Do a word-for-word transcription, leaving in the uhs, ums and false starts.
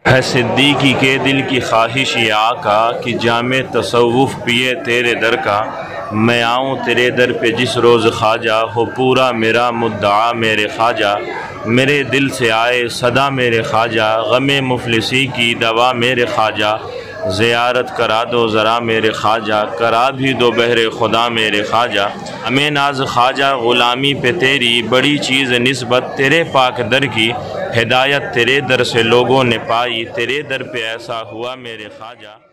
है सिद्दीकी के दिल की ख्वाहिश ये आका कि जामे तसव्वुफ़ पिए तेरे दर का। मैं आऊँ तेरे दर पे जिस रोज़ ख्वाजा, हो पूरा मेरा मुद्दा मेरे ख्वाजा। मेरे दिल से आए सदा मेरे ख्वाजा, गमे मुफलिसी की दवा मेरे ख्वाजा। ज़ियारत करा दो ज़रा मेरे ख्वाजा, करा भी दो बहरे खुदा मेरे ख्वाजा। हमें नाज ख्वाजा ग़ुलामी पे तेरी, बड़ी चीज़ निस्बत तेरे पाक दर की। हिदायत तेरे दर से लोगों ने पाई, तेरे दर पे ऐसा हुआ मेरे ख्वाजा।